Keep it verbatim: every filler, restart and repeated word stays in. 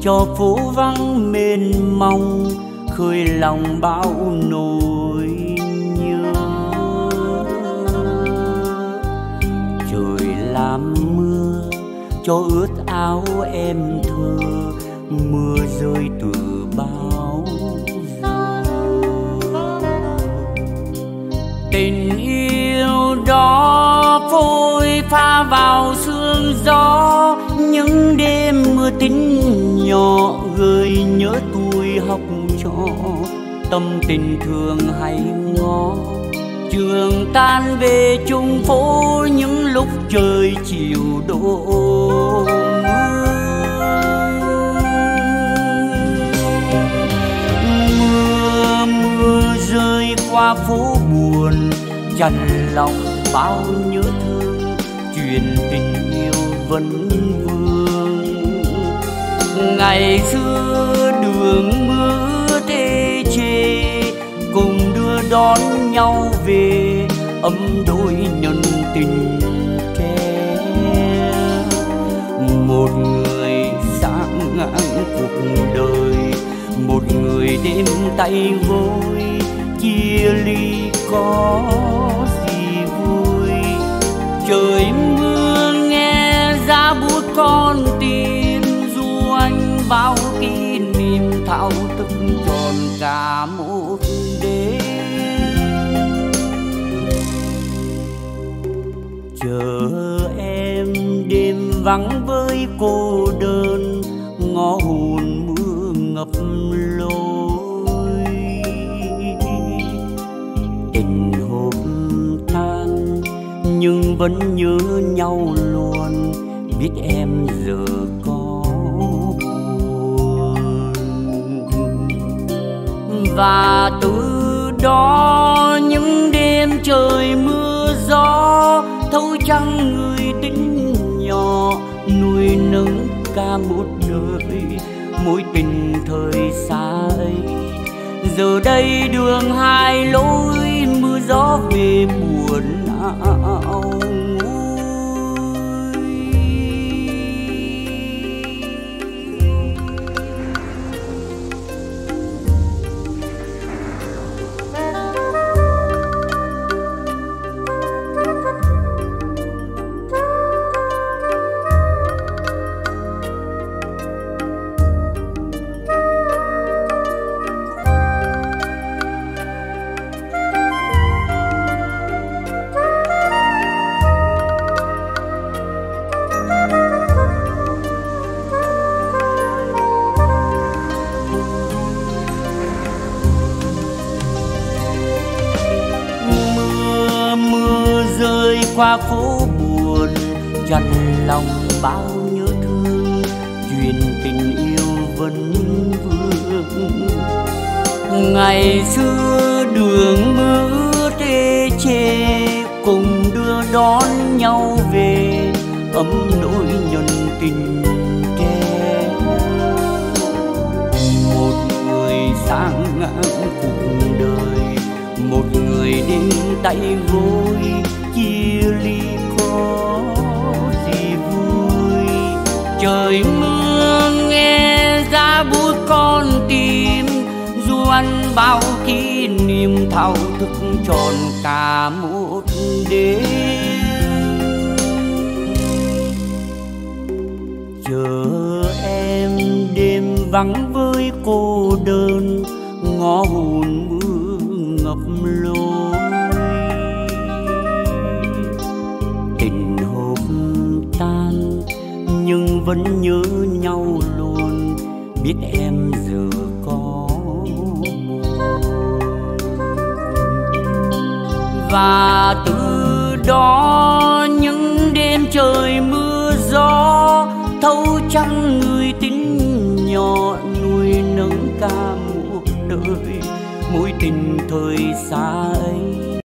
cho phố vắng mênh mông, khơi lòng bao nỗi nhớ. Trời làm mưa cho ướt áo em thơ, mưa rơi từ bao giờ. Tình yêu đó phôi pha vào sương gió, những đêm mưa tính nhỏ gợi nhớ tuổi học trò. Tâm tình thường hay ngó trường tan về chung phố, những lúc trời chiều đổ mưa. Mưa rơi qua phố buồn, chằn lòng bao nhớ thương, chuyện tình yêu vẫn vương. Ngày xưa đường mưa tê chê, cùng đưa đón nhau về, ấm đôi nhân tình tre. Một người sáng ngang cuộc đời, một người đêm tay gối, chia ly có gì vui. Trời mưa nghe giá buốt con tim, du anh bao kỷ niệm thao thức tròn cả một đêm. Chờ em đêm vắng với cô đơn, ngõ hồn mưa ngập lối. Tình hộp tan nhưng vẫn nhớ nhau luôn, biết em giờ có buồn. Và từ đó những đêm trời mưa gió, thấu trăng người tính nhỏ, nuôi nấng cả một đời mối tình thời xa ấy. Giờ đây đường hai lối, mưa gió về buồn não. Qua phố buồn, chằn lòng bao nhớ thương, chuyện tình yêu vẫn vương. Ngày xưa đường mưa tê chê, cùng đưa đón nhau về, ấm nỗi nhân tình tre. Một người sáng ngang cuộc đời, một người đêm tay gối, chia ly có gì vui. Trời mưa nghe giá buốt con tim, du anh bao kỷ niệm thao thức tròn cả một đêm. Chờ em đêm vắng với cô đơn, ngõ hồn mưa ngập lối. Tình hộp tan nhưng vẫn nhớ nhau luôn, biết em giờ có buồn. Và từ đó những đêm trời mưa gió, thấu trăng người tính nhỏ, nuôi nấng cả một đời mối tình thời xa ấy.